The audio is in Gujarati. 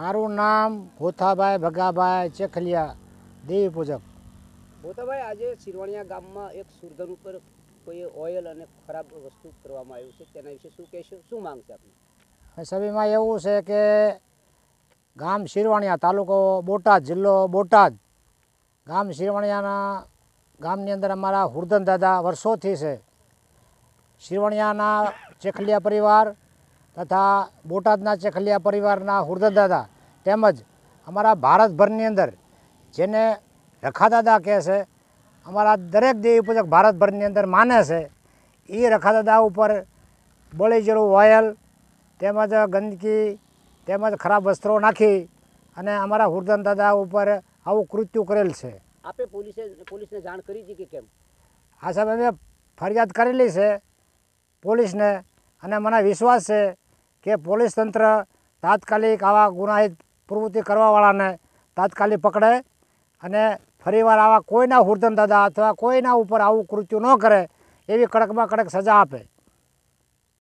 મારું નામ ભોથાભાઈ ભગાભાઈ ચેખલિયા, દેવી પૂજક। ભોથાભાઈ, આજે શિરવાણિયા ગામમાં એક સુરધન ઉપર કોઈ ઓઇલ અને ખરાબ વસ્તુ કરવામાં આવ્યું છે, તેના વિશે શું કહેશો, શું માંગ છે આપની? સભીમાં એવું છે કે ગામ શિરવાણિયા, તાલુકો બોટાદ, જિલ્લો બોટાદ, ગામ શિરવાણિયાના ગામની અંદર અમારા હુરધન દાદા વર્ષોથી છે। શિરવાણિયાના ચેખલિયા પરિવાર તથા બોટાદના ચેખલિયા પરિવારના હુરધન દાદા તેમજ અમારા ભારતભરની અંદર જેને રખા દાદા કહે છે, અમારા દરેક દેવી પૂજક ભારતભરની અંદર માને છે, એ રખા દાદા ઉપર બળી ગયેલું ઓઇલ તેમજ ગંદકી તેમજ ખરાબ વસ્ત્રો નાખી અને અમારા હુરધન દાદા ઉપર આવું કૃત્યુ કરેલ છે। આપે પોલીસને જાણ કરી હતી કે કેમ? આ સાહેબ અમે ફરિયાદ કરેલી છે પોલીસને, અને મને વિશ્વાસ છે કે પોલીસ તંત્ર તાત્કાલિક આવા ગુનાહિત પ્રવૃત્તિ કરવાવાળાને તાત્કાલિક પકડે અને ફરીવાર આવા કોઈના હુરધન દાદા અથવા કોઈના ઉપર આવું કૃત્યુ ન કરે એવી કડકમાં કડક સજા આપે।